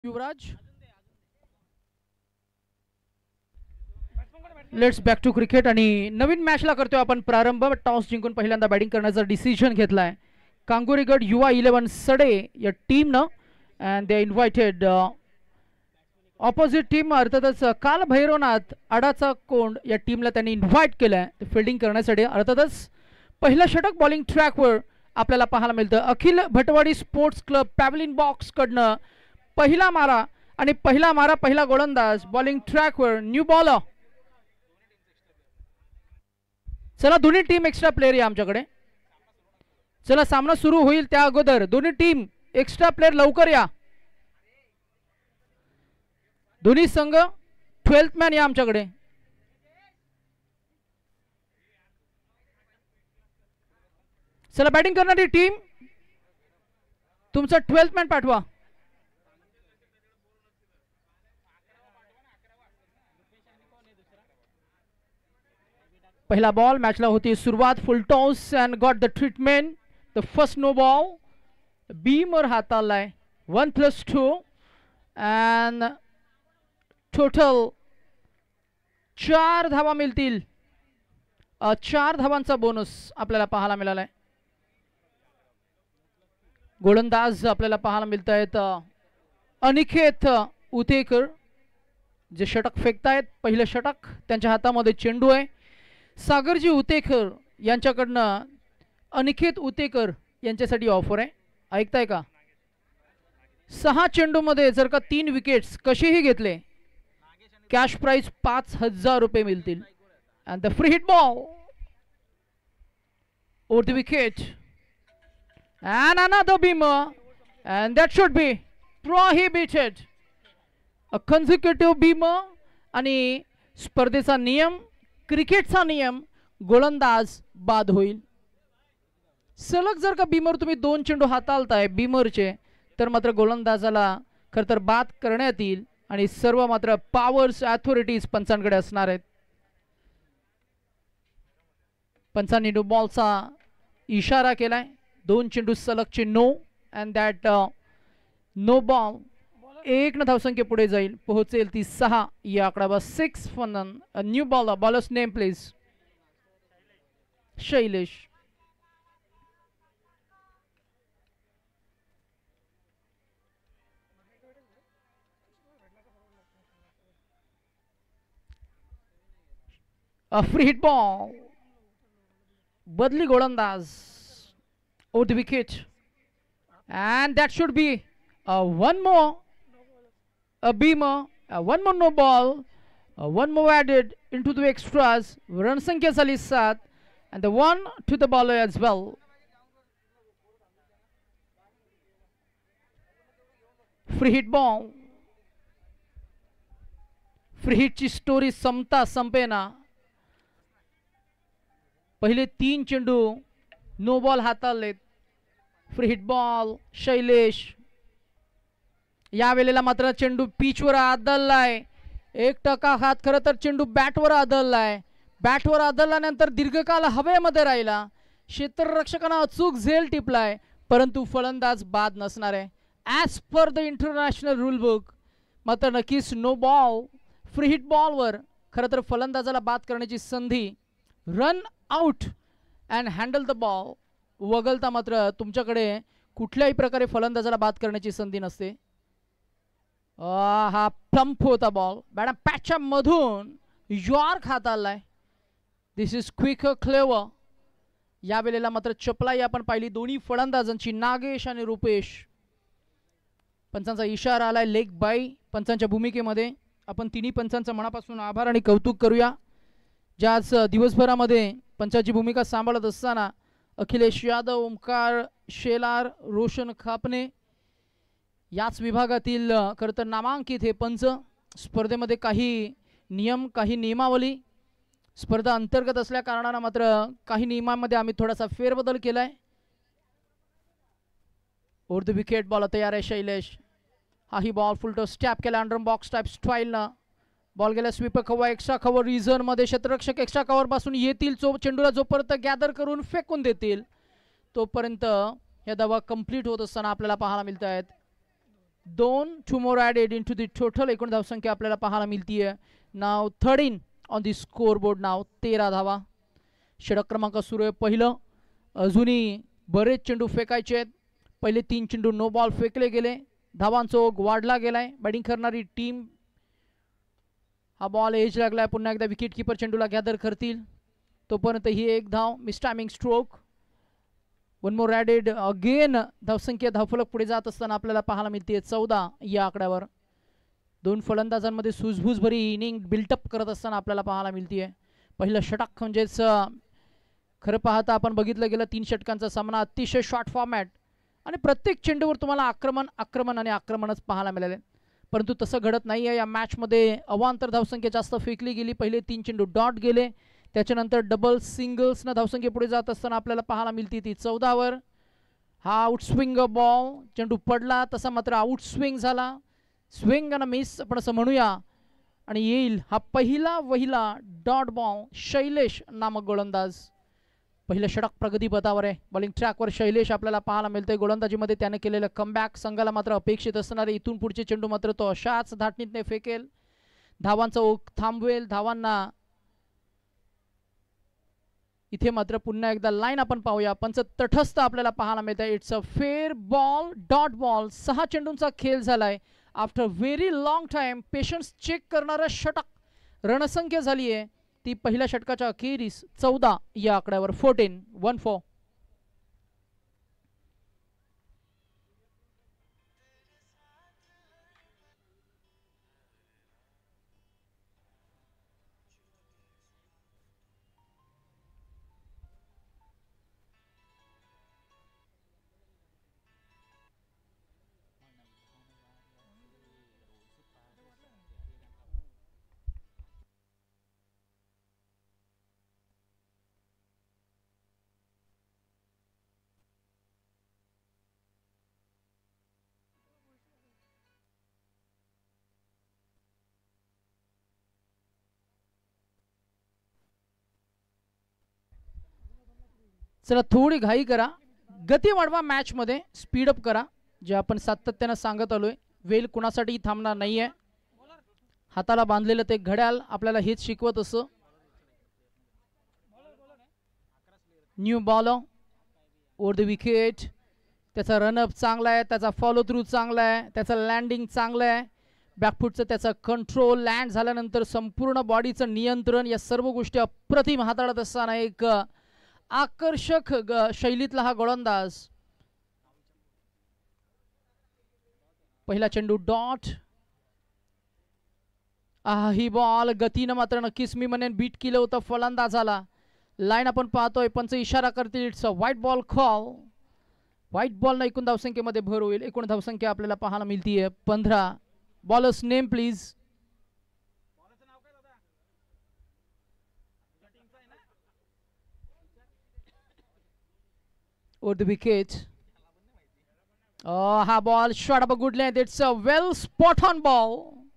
Yuvraj. Let's back to cricket आणि नवीन मॅचला करतोय आपण प्रारंभ. टॉस जिंकून पहिल्यांदा बॅटिंग करण्याचा डिसिजन घेतलाय कांगोरीगड युवा 11 सडे या टीमनं. And they invited opposite team अर्थातच काल भैरवनाथ आडाचा कोंड या टीमला त्यांनी इन्व्हाइट केलंय फिल्डिंग करण्यासाठी. अर्थातच पहिलं षटक बॉलिंग ट्रॅकवर आपल्याला पाहायला मिळतं. Akhil Bhatwadi sports club pavilion box कडनं पहिला मारा आणि पहिला गोलंदाज बॉलिंग ट्रॅकवर न्यू बॉलर. चला दोन्ही टीम एक्स्ट्रा प्लेयर या आमच्याकडे. चला सामना सुरू होईल त्या अगोदर दोन्ही टीम एक्स्ट्रा प्लेयर लवकर या. दोन्ही संघ 12th मॅन या आमच्याकडे. चला बॅटिंग करणारी टीम तुमचा 12th मॅन पाठवा. पहिला बॉल मॅचला होती सुरुवात. Full toss and got the treatment. The first no ball beamer हाताळलाय. 1+2 अँड टोटल 4 धावा मिळतील. 4 धावांचा बोनस आपल्याला पाहायला मिळालाय. गोलंदाज आपल्याला पाहायला मिळत आहेत अनिकेत उतेकर जे षटक फेकतायत. पहिलं षटक त्यांच्या हातामध्ये चेंडू आहे. सागरजी उतेकर यांच्याकडनं अनिकेत उतेकर यांच्यासाठी ऑफर आहे. ऐकताय का? 6 चेंडूमध्ये जर का 3 विकेट्स कसेही घेतले कॅश प्राइज 5,000 रुपये मिळतील. And the free hit ball over the wicket and another beamer and that should be prohibited. A consecutive beamer आणि स्पर्धेचा नियम क्रिकेटचा नियम गोलंदाज बाद होईल. सलग जर का बीमर तुम्ही 2 चेंडू हाताळताय बीमरचे तर मात्र गोलंदाजाला खरं तर बाद करण्यात येईल आणि सर्व मात्र पॉवर्स अथॉरिटीज पंचांकडे असणार आहेत. पंचांनी नो बॉलचा इशारा केलाय. 2 चेंडू सलगचे no and that no ball 1 धावसंख्या पुढे जाईल. पोहोचेल ती 6 या आकडावर 6 फन. New bowler. Bowler's name please. Shailesh. A free hit ball. बदली गोलंदाज over the wicket and that should be one more a beamer, one more no ball, one more added into the extras. Run संख्या झाली 7 and the one to the bowler as well. Free hit ball. Free hit ची story संपेना. पहिले 3 चेंडू no ball हाताळलेत. Free hit ball Shailesh. या वेळेला मात्र चेंडू पिचवर आदळलाय. 1% हात खरं तर चेंडू बॅटवर आदळलाय. बॅटवर आदळल्यानंतर दीर्घकाल हवेमध्ये राहिला. क्षेत्ररक्षकांना अचूक झेल टिपलाय परंतु फलंदाज बाद नसणार आहे. As per the international rule book मात्र नक्कीच नो बॉल फ्री हिट बॉलवर खरं तर फलंदाजाला बाद करण्याची संधी. Run out and handle the ball वगळता मात्र तुमच्याकडे कुठल्याही प्रकारे फलंदाजाला बाद करण्याची संधी नसते. हा प्लम्प होता बॉल. मॅडम पॅचच्या मधून यॉर्क हाताळलाय. This is quick clever. या वेळेला मात्र चपलाई आपण पाहिली दोन्ही फलंदाजांची नागेश आणि रुपेश. पंचांचा इशारा आलाय लेग बाय पंचांच्या भूमिकेमध्ये. आपण तिन्ही पंचांचा मनापासून आभार आणि कौतुक करूया ज्या आज दिवसभरामध्ये पंचाची भूमिका सांभाळत असताना अखिलेश यादव, ओमकार शेलार, रोशन खापने याच विभागातील खरं तर नामांकित हे पंच. स्पर्धेमध्ये काही नियम काही नियमावली स्पर्धा अंतर्गत असल्या कारणानं मात्र काही नियमांमध्ये आम्ही थोडासा फेरबदल केलाय. ओव्हर द विकेट बॉल तयार आहे शैलेश. हाही बॉल फुल टॉस टॅप केला अंडर बॉक्स टाईप स्टाईलनं. बॉल गेला sweeper cover extra cover region मध्ये. क्षेत्ररक्षक एक्स्ट्रा कव्हर पासून येतील. चेंडूला जोपर्यंत गॅदर करून फेकून देतील तोपर्यंत या धावा कंप्लीट होत असताना आपल्याला पाहायला मिळत आहेत. 2 more added into the total. एकूण धावसंख्या आपल्याला पाहायला मिळतीये. Now 13 on the score board. Now 13 धावा. षटक क्रमांक सुरू आहे. पहिलं अजूनही बरेच चेंडू फेकायचे आहेत. पहिले 3 चेंडू नो बॉल फेकले गेले. धावांचा ओघ वाढला गेलाय. बॅटिंग करणारी टीम हा बॉल एज लागलाय. पुन्हा एकदा विकेट कीपर चेंडूला गॅदर करतील. तोपर्यंत ही एक धाव. Miss timing stroke. 1 more added. Again धावसंख्या धावफलक पुढे जात असताना आपल्याला पाहायला मिळते 14 या आकड्यावर. 2 फलंदाजांमध्ये सुझबुझभरी इनिंग बिल्टअप करत असताना आपल्याला पाहायला मिळते. पहिलं षटक म्हणजेच खरं पाहता आपण बघितलं गेलं 3 षटकांचा सामना. अतिशय शॉर्ट फॉर्मॅट आणि प्रत्येक चेंडूवर तुम्हाला आक्रमण आणि आक्रमणच पाहायला मिळाले. परंतु तसं घडत नाही आहे या मॅचमध्ये. अवांतर धावसंख्या जास्त फेकली गेली. पहिले 3 चेंडू डॉट गेले. त्याच्यानंतर डबल सिंगल्सनं धावसंख्या पुढे जात असताना आपल्याला पाहायला मिळते ती 14वर. हा आउट स्विंग बॉल. चेंडू पडला तसा मात्र आउट स्विंग झाला. स्विंग आणि मिस आपण असं म्हणूया. आणि येईल हा पहिला डॉट बॉल. शैलेश नामक गोलंदाज. पहिलं षटक प्रगतीपथावर आहे. बॉलिंग ट्रॅकवर शैलेश आपल्याला पाहायला मिळतोय. गोलंदाजीमध्ये त्याने केलेलं कमबॅक संघाला मात्र अपेक्षित असणारे इथून पुढचे चेंडू मात्र तो अशाच धाटणीतने फेकेल. धावांचा ओघ थांबवेल. धावांना इथे मात्र पुन्हा एकदा लाईन आपण पाहूया. पंच तटस्थ आपल्याला पाहायला मिळत आहे. It's a fair ball. Dot ball. 6 चेंडूंचा खेळ झालाय. After very long time patience check करणारं षटक. रणसंख्या झाली आहे ती पहिल्या षटकाच्या अखेरीस 14 या आकड्यावर. 14. चला थोडी घाई करा. गती वाढवा. मॅचमध्ये स्पीडअप करा. जे आपण सातत्यानं सांगत आलोय. वेल कुणासाठी थांबणार नाहीये. हाताला बांधलेलं ते घड्याळ आपल्याला हेच शिकवत असं. New bowler over the wicket. त्याचा रनअप चांगला आहे. त्याचा फॉलो थ्रू चांगला आहे. त्याचं लँडिंग चांगलं आहे. बॅकफुटचं त्याचा कंट्रोल. लँड झाल्यानंतर संपूर्ण बॉडीचं नियंत्रण. या सर्व गोष्टी अप्रतिम हाताळत असताना एक आकर्षक शैलीतला हा गोलंदाज. पहिला चेंडू डॉट. ही बॉल गतीनं मात्र नक्कीच मी म्हणेन बीट केलं होतं फलंदाजाला. लाईन आपण पाहतोय. पंच इशारा करतील it's a wide ball call. Wide बॉलनं एकूण धावसंख्येमध्ये भर होईल. एकूण धावसंख्या आपल्याला पाहायला मिळतीये 15. Bowler's name please. Over the wicket. Ha ball shot up a good length. It's a well spot on ball.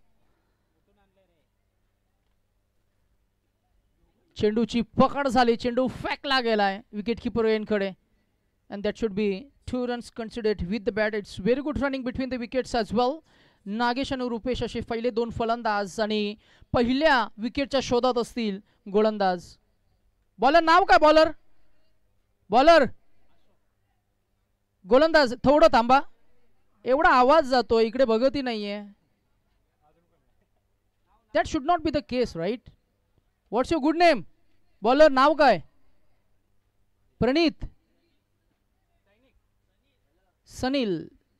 चेंडूची पकड झाली. चेंडू फेकला गेलाय विकेट कीपर यांकडे. And that should be 2 runs considered with the bat. It's very good running between the wickets as well. Nagesh आणि रुपेश असे पहिले 2 फलंदाज आणि पहिल्या विकेटच्या शोधात असतील गोलंदाज. बॉलर नाव काय? बॉलर गोलंदाज थोडं थांबा. एवढा आवाज जातो इकडे बघतही नाहीये. That should not be the case right. What's your good name? Bowler नाव काय? Praneet. Sunil.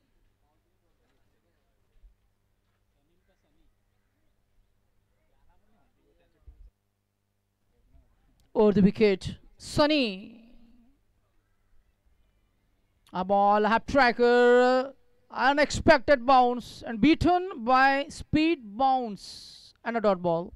Over the wicket Sunny. A ball, half tracker, unexpected bounce and beaten by speed bounce and a dot ball.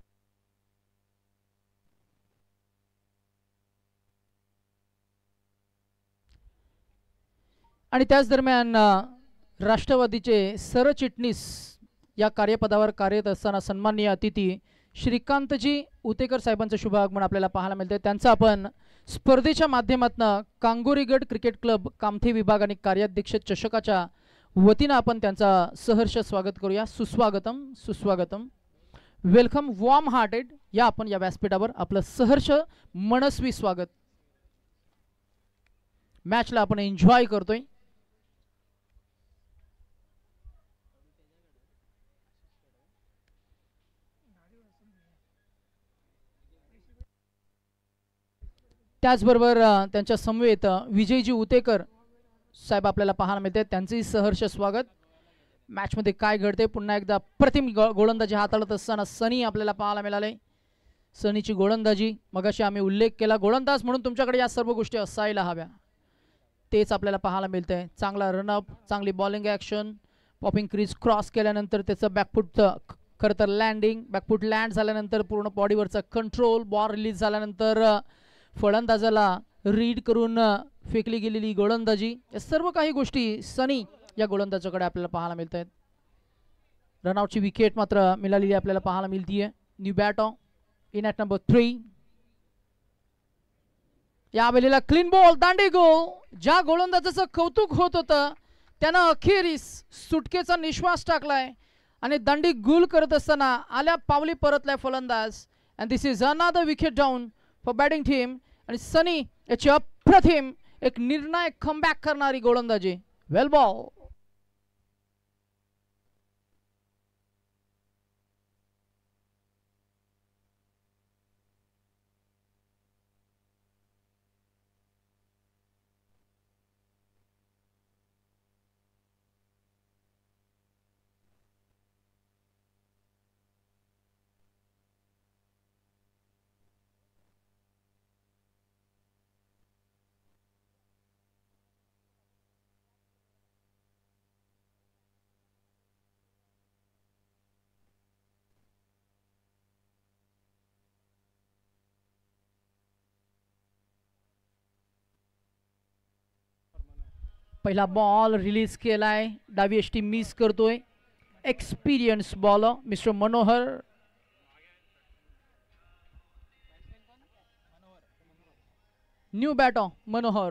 आणि त्याच दरम्यान राष्ट्रवादीचे सरचिटणीस या कार्यपदावर कार्यरत असताना सन्माननीय अतिथी श्रीकांतजी उतेकर साहेबांचं शुभ आगमन आपल्याला पाहायला मिळते. त्यांचं आपण स्पर्धेच्या माध्यमातून कांगोरी गट क्रिकेट क्लब कामथे विभाग आणि कार्याध्यक्ष चषकाच्या वतीनं आपण त्यांचा सहर्ष स्वागत करूया. सुस्वागतम सुस्वागतम, वेलकम, वॉर्म हार्टेड. या आपण या व्यासपीठावर आपलं सहर्ष मनस्वी स्वागत. मॅचला आपण एन्जॉय करतोय. त्याचबरोबर त्यांच्या समवेत विजयजी उतेकर साहेब आपल्याला पाहायला मिळते. त्यांचंही सहर्ष स्वागत. मॅचमध्ये काय घडते पुन्हा एकदा प्रतिम गोलंदाजी हाताळत असताना सनी आपल्याला पाहायला मिळाले. सनीची गोलंदाजी मगाशी आम्ही उल्लेख केला, गोलंदाज म्हणून तुमच्याकडे या सर्व गोष्टी असायला हव्या, तेच आपल्याला पाहायला मिळतंय. चांगला रनअप, चांगली bowling action, popping crease cross केल्यानंतर त्याचं बॅकफूट खरं तर लँडिंग, बॅकफूट लँड झाल्यानंतर पूर्ण बॉडीवरचा कंट्रोल, बॉल रिलीज झाल्यानंतर फलंदाजाला रीड करून फेकली गेलेली गोलंदाजी, या सर्व काही गोष्टी सनी या गोलंदाजाकडे आपल्याला पाहायला मिळत आहेत. रनआउटची विकेट मात्र मिळालेली आपल्याला पाहायला मिळतीये. New batter in at number 3. यावेळेला क्लीन बॉल, दांडी गोल. ज्या गोलंदाजाचं कौतुक होत होतं त्यानं अखेरीस सुटकेचा निश्वास टाकलाय आणि दांडी गोल करत असताना आल्या पावली परतलाय फलंदाज. And this is another wicket down for batting team. आणि सनी याची अप्रतिम एक निर्णायक कमबॅक करणारी गोलंदाजी. Well ball. पहिला बॉल रिलीज केलाय, डावी यष्टी मिस करतोय. Experience bowler mister Manohar. New batter Manohar.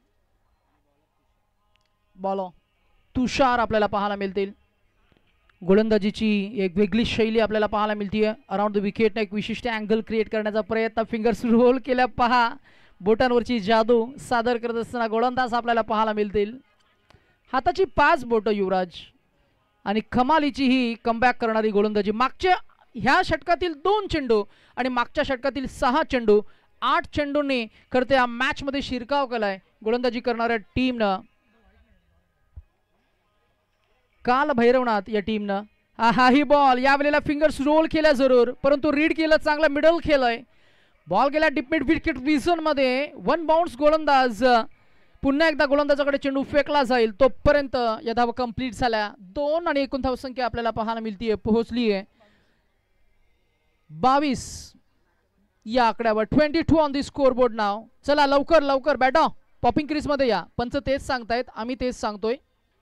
Bowler Tushar आपल्याला पाहायला मिळतील. गोलंदाजीची एक वेगळी शैली आपल्याला पाहायला मिळतीये. अराउंड द विकेट एक विशिष्ट अँगल क्रिएट करण्याचा प्रयत्न, फिंगर्स रोल केल्या पहा, बोटांवरची जादू सादर करत असताना गोलंदाज आपल्याला पाहायला मिळतील. हाताची 5 बोटं युवराज आणि कमालीची ही कमबॅक करणारी गोलंदाजी. मागच्या ह्या षटकातील 2 चेंडू आणि मागच्या षटकातील 6 चेंडू, 8 चेंडूंनी करते या मॅच मध्ये शिरकाव केलाय गोलंदाजी करणाऱ्या टीमनं. काल भैरवनाथ या टीमनं हाही बॉल यावेळेला फिंगर्स रोल केल्या जरूर, परंतु रीड केलं, चांगला मिडल केलंय. बॉल गेला डीप मिड विकेट विजन मध्ये. 1 बाउन्स गोलंदाज. पुन्हा एकदा गोलंदाजाकडे चेंडू फेकला जाईल तोपर्यंत या धावा कंप्लीट झाल्या. 2 आणि एकूण धावसंख्या आपल्याला पाहायला मिळतीये, पोहोचलीये 22 या आकड्यावर. 22 on the score board now. चला लवकर लवकर बॅटा पॉपिंग क्रीज मध्ये या. पंच तेच सांगतायत, आम्ही तेच सांगतोय.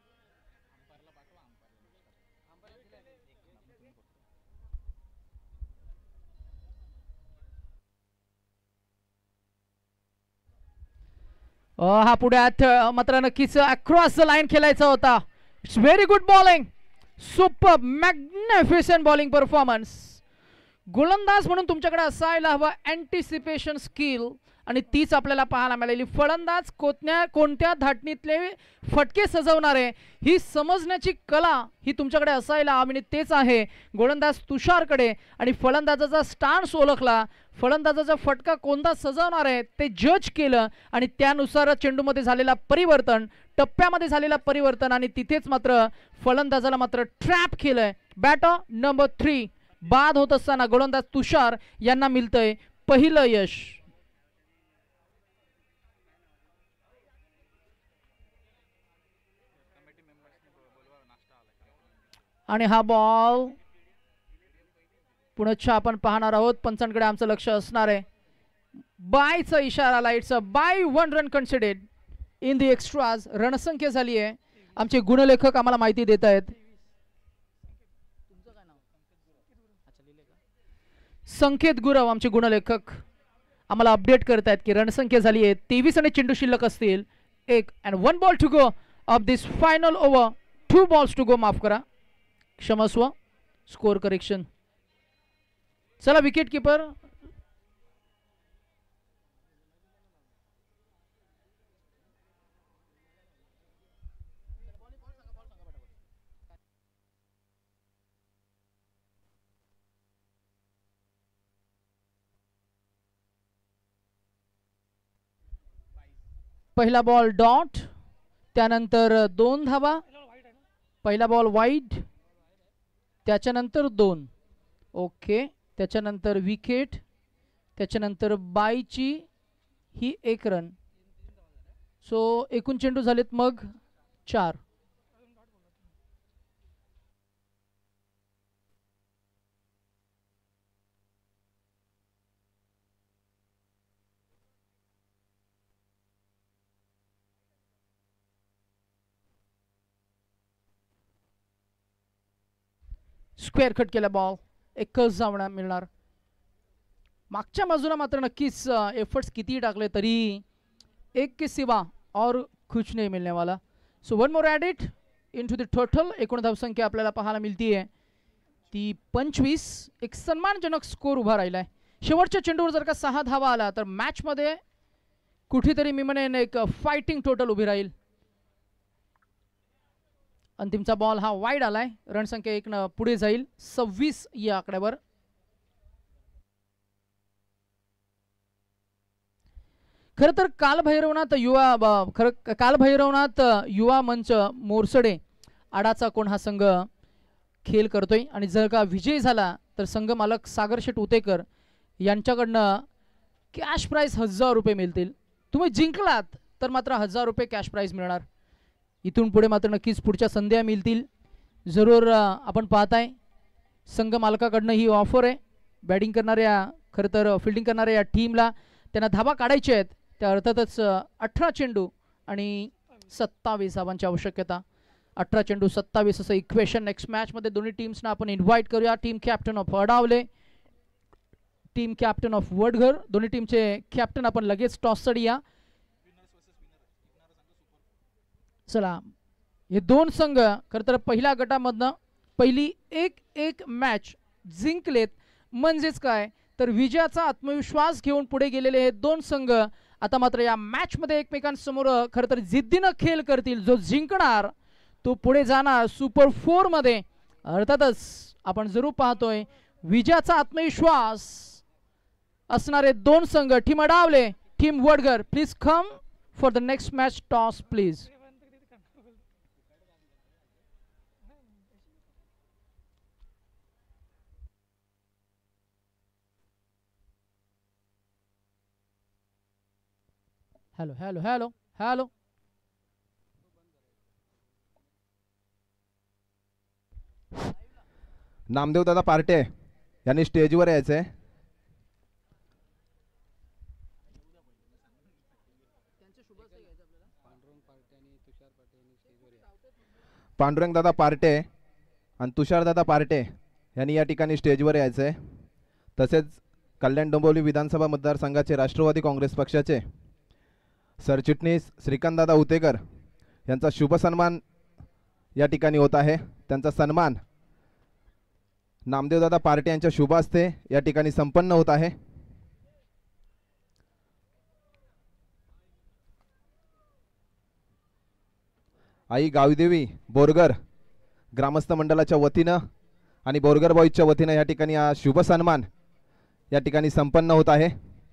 हा पुढ्यात मात्र नक्कीच अक्रॉस द लाईन खेळायचा होता. It's very good bowling, super magnificent bowling performance. गोलंदाज म्हणून तुमच्याकडे असायला हवा अँटिसिपेशन स्किल, आणि तीच आपल्याला पाहायला मिळाली. फलंदाज कोणत्या धाटणीतले फटके सजवणारे ही समजण्याची कला ही तुमच्याकडे असायला हवी, तेच आहे गोलंदाज तुषारकडे. आणि फलंदाजाचा स्टान्स ओळखला, फलंदाजाचा फटका कोणता सजवणार आहे ते जज केलं आणि त्यानुसार चेंडूमध्ये झालेला परिवर्तन, टप्प्यामध्ये झालेला परिवर्तन, आणि तिथेच मात्र फलंदाजाला मात्र ट्रॅप केलंय. बॅटर नंबर 3 बाद होत असताना गोलंदाज तुषार यांना मिळतंय पहिलं यश. आणि हा बॉल पुन्हा आपण पाहणार आहोत. पंचांकडे आमचं लक्ष असणार आहे. बायचा इशारा आला. It's a bye 1 run considered in the extras. रणसंख्या झाली आहे. आमचे गुणलेखक आम्हाला माहिती देत आहेत. संकेत गुरव आमचे गुणलेखक आम्हाला अपडेट करत आहेत की रणसंख्या झाली आहे 23 आणि चेंडू शिल्लक असतील. 1 and 1 ball to go of this final over 2 balls to go, माफ करा, क्षमस्व, स्कोर करेक्शन. चला विकेट कीपर पहिला बॉल डॉट, त्यानंतर 2 धावा, पहिला बॉल वाईड, त्याच्यानंतर 2. ओके, त्याच्यानंतर विकेट, त्याच्यानंतर बायची ही 1 रन. सो एकूण चेंडू झालेत मग 4. स्क्वेअर कट केला बॉल, एकच धावणा मिळणार. मागच्या बाजूला मात्र नक्कीच एफर्ट्स किती टाकले तरी एक के सिवा और कुछ नहीं मिलने वाला. So one more added into the total. एकूण धावसंख्या आपल्याला पाहायला मिळतीये ती 25. एक सन्मानजनक स्कोर उभा राहिलाय. शेवटच्या चेंडूवर जर का 6 धावा आला तर मॅचमध्ये कुठेतरी मी म्हणेन एक फायटिंग टोटल उभी राहील. अंतिमचा बॉल हा वाईड आलाय. रणसंख्या 1 न पुढे जाईल 26 या आकड्यावर. खरं तर कालभैरवनाथ युवा मंच मोरसडे आडाचा कोण हा संघ खेळ करतोय आणि जर का विजय झाला तर संघ मालक सागर शेठ उतेकर यांच्याकडनं कॅश प्राइज 1000 रुपये मिळतील. तुम्ही जिंकलात तर मात्र 1000 रुपये कॅश प्राइज मिळणार. इथून पुढे मात्र नक्कीच पुढच्या संध्या मिळतील. जरूर आपण पाहताय संघ मालकाकडनं ही ऑफर आहे. बॅटिंग करणाऱ्या खरं तर फिल्डिंग करणाऱ्या या टीमला त्यांना धावा काढायच्या आहेत. त्या अर्थातच 18 चेंडू आणि 27 धावांची आवश्यकता. 18 चेंडू 27 असं इक्वेशन. नेक्स्ट मॅचमध्ये दोन्ही टीम्सना आपण इन्व्हाइट करूया. Team captain of Adavale, team captain of Vadghar, दोन्ही टीमचे कॅप्टन आपण लगेच टॉससाठी या. चला हे दोन संघ खरं तर पहिल्या गटामधनं पहिली 1-1 मॅच जिंकलेत. म्हणजेच काय तर विजयाचा आत्मविश्वास घेऊन पुढे गेलेले हे दोन संघ आता मात्र या मॅच मध्ये एकमेकांसमोर खरं तर जिद्दीनं खेळ करतील. जो जिंकणार तो पुढे जाणार सुपर 4 मध्ये. अर्थातच आपण जरूर पाहतोय विजयाचा आत्मविश्वास असणारे दोन संघ. Team Adavale, team Vadghar, please come for the next match toss please. Hello hello hello hello. Namdev Dada Parte यांनी स्टेजवर यायचंय. पांडुरंग दादा पार्टे आणि तुषार दादा पार्टे यांनी या ठिकाणी स्टेजवर यायचंय. तसेच कल्याण डोंबिवली विधानसभा मतदारसंघाचे राष्ट्रवादी काँग्रेस पक्षाचे सरचिटणीस श्रीकांतदादा उतेकर यांचा शुभ सन्मान या ठिकाणी होत आहे. त्यांचा सन्मान नामदेवदादा पार्टे यांच्या शुभ हस्ते या ठिकाणी संपन्न होत आहे. आई गावीदेवी बोरगर ग्रामस्थ मंडळाच्या वतीनं आणि बोरगर बॉईजच्या वतीनं या ठिकाणी हा शुभ सन्मान या ठिकाणी संपन्न होत आहे.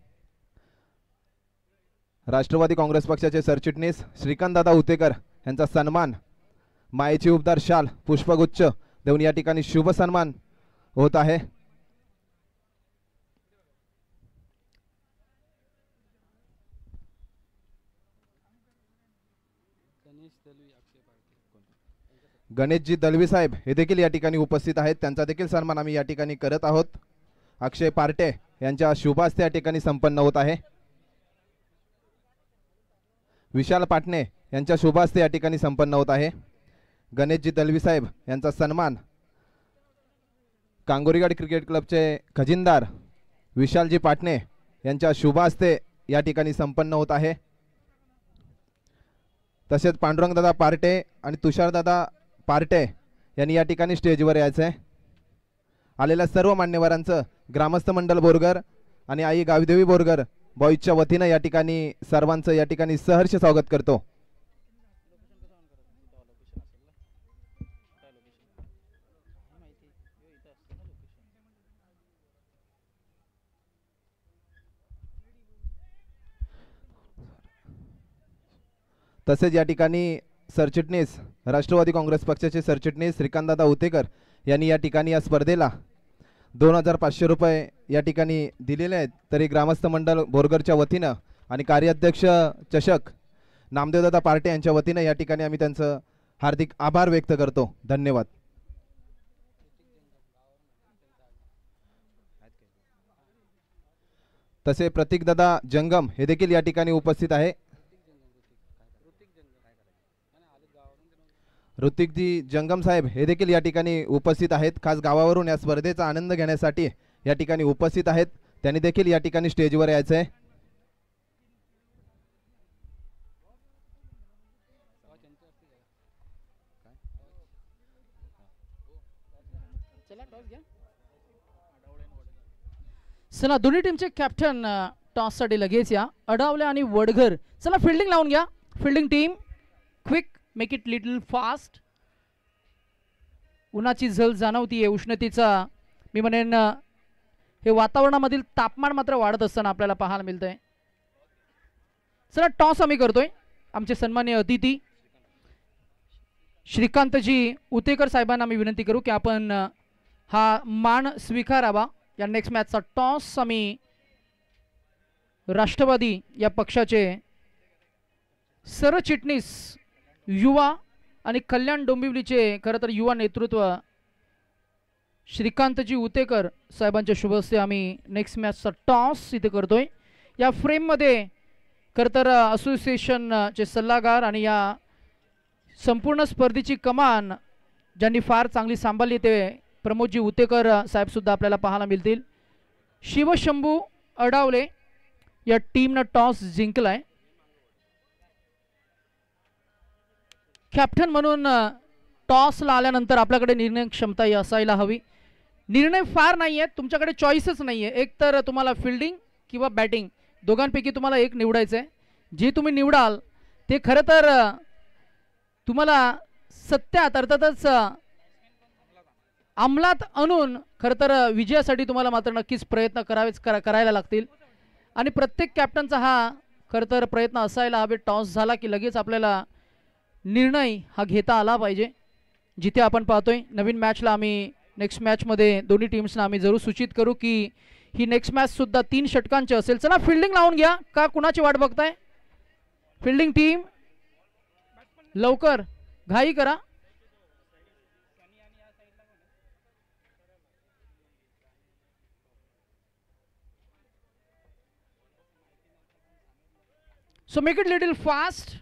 राष्ट्रवादी काँग्रेस पक्षाचे सरचिटणीस श्रीकांतदादा उतेकर यांचा सन्मान मायेची उपदार शाल पुष्पगुच्छ देऊन या ठिकाणी शुभ सन्मान होत आहे. गणेशजी दलवी साहेब हे देखील या ठिकाणी उपस्थित आहेत. त्यांचा देखील सन्मान आम्ही या ठिकाणी करत आहोत. अक्षय पार्टे यांच्या शुभ हस्ते या ठिकाणी संपन्न होत आहे. विशाल पाटणे यांच्या शुभ हस्ते या ठिकाणी संपन्न होत आहे. गणेशजी दलवी साहेब यांचा सन्मान कांगोरीगाड क्रिकेट क्लबचे खजिनदार विशालजी पाटणे यांच्या शुभ हस्ते या ठिकाणी संपन्न होत आहे. तसेच पांडुरंगदादा पार्टे आणि तुषारदादा पार्टे यांनी या ठिकाणी स्टेजवर यायचं आहे. आलेल्या सर्व मान्यवरांचं ग्रामस्थ मंडळ बोरगर आणि आई गावीदेवी बोरगर बॉईजच्या वतीनं या ठिकाणी सर्वांचं या ठिकाणी सहर्ष स्वागत करतो. तसेच या ठिकाणी सरचिटणीस राष्ट्रवादी काँग्रेस पक्षाचे सरचिटणीस श्रीकांतदादा उतेकर यांनी या ठिकाणी या स्पर्धेला 2500 रुपये या ठिकाणी दिलेले आहेत. तरी ग्रामस्थ मंडळ बोरगरच्या वतीनं आणि कार्याध्यक्ष चषक नामदेवदादा पार्टे यांच्या वतीनं या ठिकाणी आम्ही त्यांचं हार्दिक आभार व्यक्त करतो. धन्यवाद. तसे प्रतीकदादा जंगम हे देखील या ठिकाणी उपस्थित आहे. ऋतिकजी जंगम साहेब हे देखील या ठिकाणी उपस्थित आहेत. खास गावावरून या स्पर्धेचा आनंद घेण्यासाठी या ठिकाणी उपस्थित आहेत. त्यांनी देखील या ठिकाणी स्टेजवर यायचं आहे. चला दोन्ही टीमचे कॅप्टन टॉस साठी लगेच या. अडावले आणि वडघर. चला फिल्डिंग लावून घ्या. Fielding team quick, make it little fast. उन्हाची झळ जाणवतीये, उष्णतेचा मी म्हणेन हे वातावरणामधील तापमान मात्र वाढत असताना आपल्याला पाहायला मिळतंय. चला टॉस आम्ही करतोय. आमचे सन्माननीय अतिथी श्रीकांतजी उतेकर साहेबांना मी विनंती करू की आपण हा मान स्वीकारावा. या नेक्स्ट मॅचचा टॉस आम्ही राष्ट्रवादी या पक्षाचे सरचिटणीस युवा आणि कल्याण डोंबिवलीचे खरं तर युवा नेतृत्व श्रीकांतजी उतेकर साहेबांच्या शुभ हस्ते आम्ही नेक्स्ट मॅचचा टॉस इथे करतोय. या फ्रेममध्ये खरं तर असोसिएशनचे सल्लागार आणि या संपूर्ण स्पर्धेची कमान ज्यांनी फार चांगली सांभाळली ते प्रमोदजी उतेकर साहेब सुद्धा आपल्याला पाहायला मिळतील. शिवशंभू अडावले या टीमनं टॉस जिंकलाय. कॅप्टन म्हणून टॉसला आल्यानंतर आपल्याकडे निर्णय क्षमता ही असायला हवी. निर्णय फार नाही आहेत, तुमच्याकडे चॉईसच नाही आहे. एक तर तुम्हाला फिल्डिंग किंवा बॅटिंग दोघांपैकी तुम्हाला एक निवडायचं आहे. जे तुम्ही निवडाल ते खरं तर तुम्हाला सत्यात अर्थातच अंमलात आणून खरं तर विजयासाठी तुम्हाला मात्र नक्कीच प्रयत्न करायला लागतील. आणि प्रत्येक कॅप्टनचा हा खरं तर प्रयत्न असायला हवे. टॉस झाला की लगेच आपल्याला निर्णय हा घेता आला पाहिजे. जिथे आपण पाहतोय नवीन मॅचला आम्ही नेक्स्ट मॅचमध्ये दोन्ही टीम्सना आम्ही जरूर सूचित करू की ही नेक्स्ट मॅच सुद्धा 3 षटकांची असेल. चला फिल्डिंग लावून घ्या. का कुणाची वाट बघताय? फिल्डिंग टीम लवकर घाई करा. So make it little fast.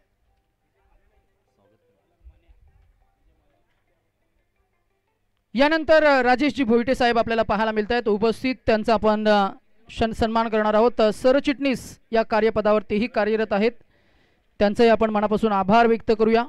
यानंतर राजेशजी भोईटे साहेब आपल्याला पाहायला मिळत आहेत उपस्थित. त्यांचा आपण सन्मान करणार आहोत. सरचिटणीस या कार्यपदावर तेही कार्यरत आहेत. त्यांचाही आपण मनापासून आभार व्यक्त करूया.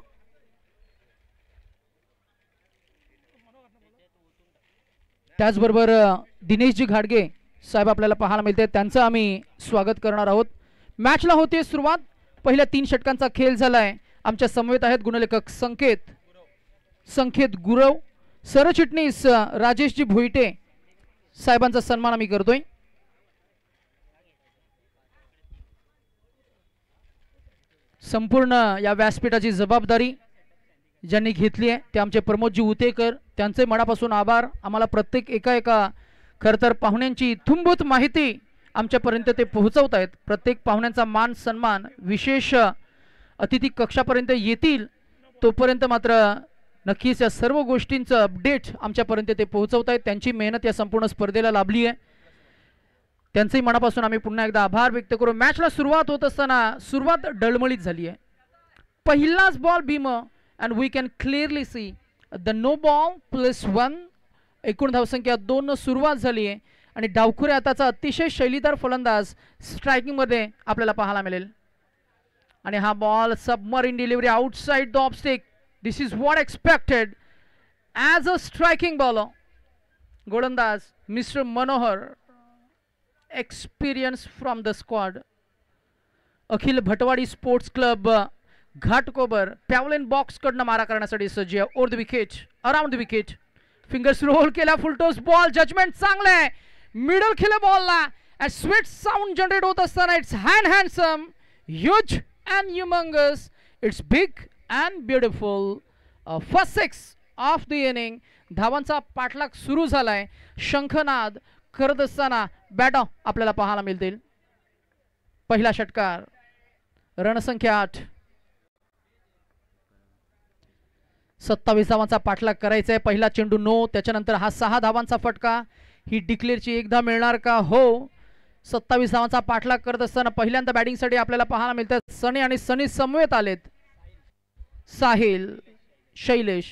त्याचबरोबर दिनेशजी घाडगे साहेब आपल्याला पाहायला मिळते. त्यांचं आम्ही स्वागत करणार आहोत. मॅचला होते सुरुवात. पहिल्या 3 षटकांचा खेळ झालाय. आमच्या समवेत आहेत गुणलेखक संकेत गुरव. सरचिटणीस राजेशजी भोईटे साहेबांचा सन्मान आम्ही करतोय. संपूर्ण या व्यासपीठाची जबाबदारी ज्यांनी घेतली आहे ते आमचे प्रमोदजी उतेकर. त्यांचे मनापासून आभार. आम्हाला प्रत्येक एका खरं तर पाहुण्यांची इत्थंभूत माहिती आमच्यापर्यंत ते पोहोचवत आहेत. प्रत्येक पाहुण्यांचा मान सन्मान विशेष अतिथी कक्षापर्यंत येतील तोपर्यंत मात्र नक्कीच या सर्व गोष्टींचं अपडेट आमच्यापर्यंत ते पोहोचवत आहेत. त्यांची मेहनत या संपूर्ण स्पर्धेला लाभली आहे. त्यांचेही मनापासून आम्ही पुन्हा एकदा आभार व्यक्त करू. मॅचला सुरुवात होत असताना सुरुवात डळमळीत झाली आहे. पहिलाच बॉल भीम and we can clearly see the no ball +1. एकूण धावसंख्या 2 न सुरुवात झाली आहे आणि डावखुरे हाताचा अतिशय शैलीदार फलंदाज स्ट्रायकिंग मध्ये आपल्याला पाहायला मिळेल. आणि हा ball submarine delivery outside the off stick. This is what expected as a striking bowler. गोलंदाज mister Manohar, experience from the squad. Akhil Bhatwadi sports club Ghatkopar pavilion box कडनं मारा करण्यासाठी सज्ज. Over the wicket, around the wicket, fingers roll केला, full toss ball, judgement चांगलं आहे. Middle केलं बॉलला, sweet sound generate होत असताना it's handsome, huge and humongous, it's big and beautiful. First 6 of the inning. धावांचा पाठलाग सुरू झालाय. शंखनाद करत असताना बॅटर आपल्याला पाहायला मिळतील. पहिला षटकार, रणसंख्या 8. 27 धावांचा पाठलाग करायचा आहे. पहिला चेंडू नो, त्याच्यानंतर हा 6 धावांचा फटका. ही डिक्लेअरची एकदा मिळणार का? हो. 27 धावांचा पाठलाग करत असताना पहिल्यांदा बॅटिंगसाठी आपल्याला पाहायला मिळतात सनी, आणि सनी समवेत आलेत साहिल, शैलेश.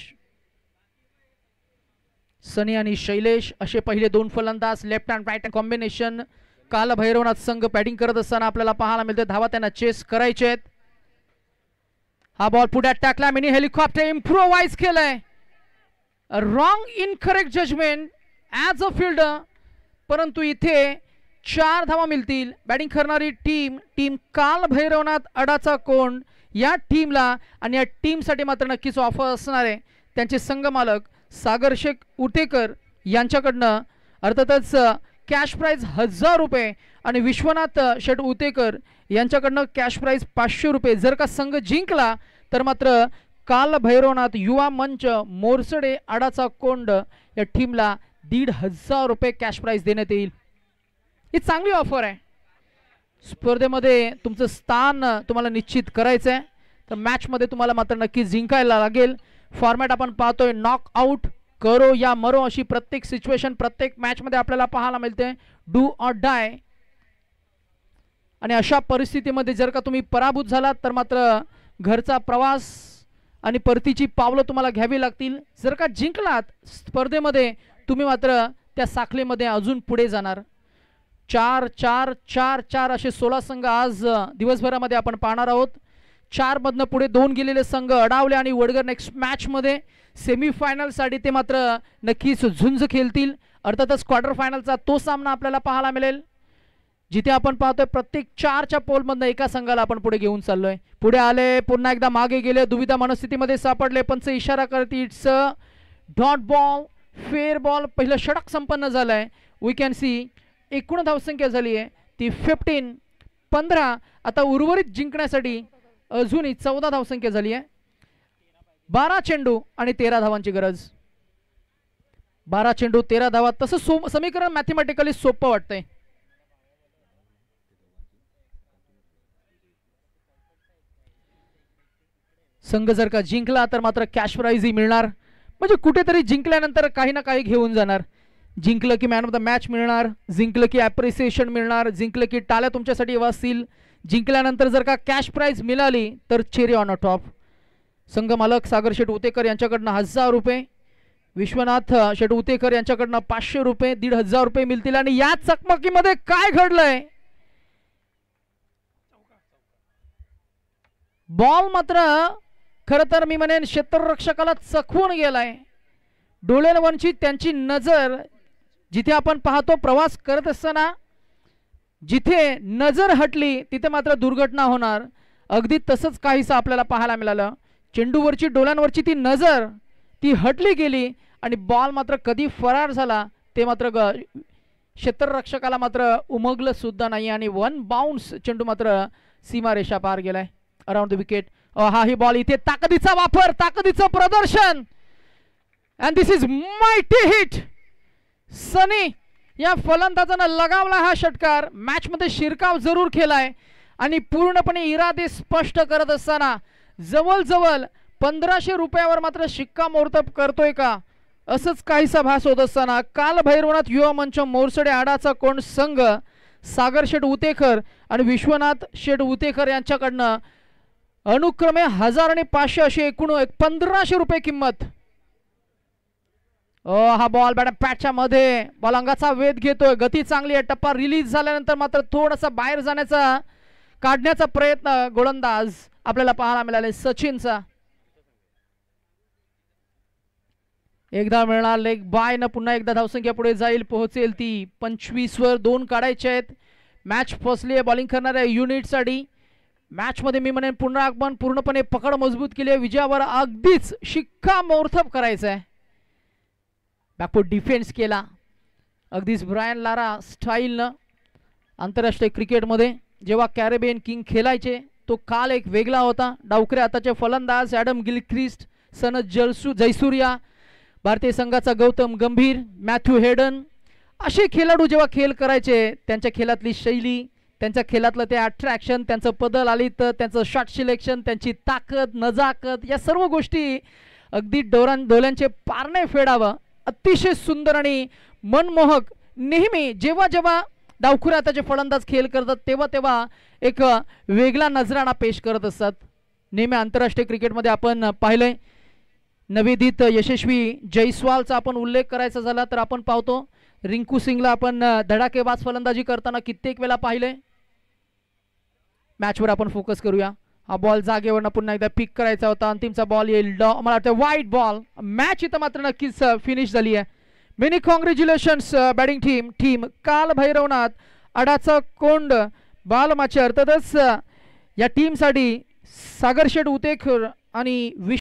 सनी आणि शैलेश असे पहिले 2 फलंदाज. Left and right combination. Kal Bhairavnath संघ बॅटिंग करत असताना आपल्याला पाहायला मिळते. धावा त्यांना चेस करायचे आहेत. हा बॉल पुढे टाकला, मिनी हेलिकॉप्टर इम्प्रोवाइज केलंय. Wrong incorrect judgement as a fielder, परंतु इथे 4 धावा मिळतील. बॅटिंग करणारी टीम काल भैरवनाथ अडाचा कोंड या टीमला, आणि या टीमसाठी मात्र नक्कीच ऑफर असणार आहे. त्यांचे संघ मालक सागर शेख उतेकर यांच्याकडनं अर्थातच कॅश प्राइज 1000 रुपये, आणि विश्वनाथ शेठ उतेकर यांच्याकडनं कॅश प्राइज 500 रुपये. जर का संघ जिंकला तर मात्र काल भैरवनाथ युवा मंच मोरसडे आडाचा कोंड या टीमला 1500 रुपये कॅश प्राइज देण्यात येईल. ही चांगली ऑफर आहे. स्पर्धेमध्ये तुमचं स्थान तुम्हाला निश्चित करायचं आहे, तर मॅचमध्ये तुम्हाला मात्र नक्की जिंकायला लागेल. फॉर्मॅट आपण पाहतोय नॉक आउट, करो या मरो अशी प्रत्येक सिच्युएशन प्रत्येक मॅचमध्ये आपल्याला पाहायला मिळते. Do or die. आणि अशा परिस्थितीमध्ये जर का तुम्ही पराभूत झालात तर मात्र घरचा प्रवास आणि परतीची पावलं तुम्हाला घ्यावी लागतील. जर का जिंकलात स्पर्धेमध्ये तुम्ही मात्र त्या साखळीमध्ये अजून पुढे जाणार. 4-4-4-4 असे 16 संघ आज दिवसभरामध्ये आपण पाहणार आहोत. 4 मधनं पुढे 2 गेलेले संघ अडावले, आणि वडगर नेक्स्ट मॅचमध्ये सेमीफायनलसाठी ते मात्र नक्कीच झुंज खेळतील. अर्थातच क्वार्टर फायनलचा तो सामना आपल्याला पाहायला मिळेल, जिथे आपण पाहतोय प्रत्येक 4च्या पोलमधनं एका संघाला आपण पुढे घेऊन चाललोय. पुढे आले, पुन्हा एकदा मागे गेले, दुविधा मनस्थितीमध्ये सापडले. पंच इशारा करते it's dot ball, fair ball. पहिलं षटक संपन्न झालंय. वी कॅन सी एकूण धावसंख्या झाली आहे ती 15. आता उर्वरित जिंकण्यासाठी अजूनही 14 धावसंख्या झाली आहे. 12 चेंडू आणि 13 धावांची गरज. 12 चेंडू 13 धावा. तसं समीकरण मॅथमॅटिकली सोपं वाटतंय. संघ जर का जिंकला तर मात्र कॅश प्राइजही मिळणार. म्हणजे कुठेतरी जिंकल्यानंतर काही ना काही घेऊन जाणार. जिंकलं की मॅन ऑफ द मॅच मिळणार, जिंकलं की ॲप्रिसिएशन मिळणार, जिंकलं की टाळ्या तुमच्यासाठी वाजतील. जिंकल्यानंतर जर का कॅश प्राइज मिळाली तर चेरी ऑन अ टॉप. संघ मालक सागर शेठ उतेकर यांच्याकडनं 1000 रुपये, विश्वनाथ शेठ उतेकर यांच्याकडनं 500 रुपये, 1500 रुपये मिळतील. आणि या चकमकीमध्ये काय घडलंय? बॉल मात्र खरं तर मी म्हणेन क्षेत्ररक्षकाला चकवून गेलाय. डोळ्यांवरची त्यांची नजर जिथे आपण पाहतो प्रवास करत असताना जिथे नजर हटली तिथे मात्र दुर्घटना होणार. अगदी तसंच काहीसं आपल्याला पाहायला मिळालं. चेंडूवरची डोळ्यांवरची ती नजर ती हटली गेली आणि बॉल मात्र कधी फरार झाला ते मात्र क्षेत्ररक्षकाला मात्र उमगलं सुद्धा नाही. आणि 1 बाउन्स चेंडू मात्र सीमारेषा पार गेलाय. Around the wicket. हा ही बॉल, इथे ताकदीचा वापर, ताकदीचं प्रदर्शन. And this is mighty hit. Sunny या फलंदाजानं लगावला हा षटकार. मॅच मध्ये शिरकाव जरूर केलाय आणि पूर्णपणे इरादे स्पष्ट करत असताना जवळजवळ 1500 रुपयावर मात्र शिक्कामोर्तब करतोय का असंच काहीसा भास होत असताना काल भैरवनाथ युवा मंच मोरसडे आडाचा कोण संघ सागर शेठ उतेकर आणि विश्वनाथ शेठ उतेकर यांच्याकडनं अनुक्रमे 1000 आणि 500 अशी एकूण 1500 रुपये किंमत. हा बॉल बॅट पॅटच्या मध्ये बॉल अंगाचा वेध घेतोय. गती चांगली आहे. टप्पा रिलीज झाल्यानंतर मात्र थोडासा बाहेर जाण्याचा काढण्याचा प्रयत्न गोलंदाज आपल्याला पाहायला मिळाले सचिनचा. एकदा मिळणार लेग बाय न पुन्हा एकदा धावसंख्या पुढे जाईल, पोहोचेल ती 25 वर. 2 काढायचे आहेत. मॅच फसली आहे बॉलिंग करणाऱ्या युनिटसाठी. मॅचमध्ये मी म्हणेन पुनरागमन, पूर्णपणे पकड मजबूत केली आहे. विजयावर अगदीच शिक्कामोर्तब करायचं आहे. बॅकफूट डिफेन्स केला अगदीच ब्रायन लारा स्टाईलनं. आंतरराष्ट्रीय क्रिकेटमध्ये जेव्हा कॅरेबियन किंग खेळायचे तो काल एक वेगळा होता. डावकरे हाताचे फलंदाज ॲडम गिलक्रिस्ट, सनत जयसूर्या, भारतीय संघाचा गौतम गंभीर, मॅथ्यू हेडन असे खेळाडू जेव्हा खेळ करायचे त्यांच्या खेळातली शैली, त्यांच्या खेळातलं ते अट्रॅक्शन, त्यांचं पदल आली तर त्यांचं शॉट सिलेक्शन, त्यांची ताकद, नजाकत, या सर्व गोष्टी अगदी डोळ्यांचे पारणे फेडावं अतिशय सुंदर आणि मनमोहक. नेहमी जेव्हा जेव्हा डावखुरे हाताचे फलंदाज खेळ करतात तेव्हा एक वेगळा नजराणा पेश करत असतात. नेहमी आंतरराष्ट्रीय क्रिकेटमध्ये आपण पाहिलंय. नवोदित यशस्वी जयस्वालचा आपण उल्लेख करायचा झाला तर आपण पाहतो रिंकू सिंगला आपण धडाकेबाज फलंदाजी करताना कित्येक वेळा पाहिले. मॅचवर आपण फोकस करूया. हा बॉल जागेवरनं पुन्हा एकदा पिक करायचा होता. अंतिमचा बॉल येईल, मला वाटतं वाईट बॉल. मॅच इथं मात्र नक्कीच फिनिश झाली आहे. मेनी कॉंग्रॅच्युलेशन्स बॅटिंग टीम काल भैरवनाथ, अडाचा कोंड, बालमाचर. तसंच या टीमसाठी सागर शेठ उतेकर आणि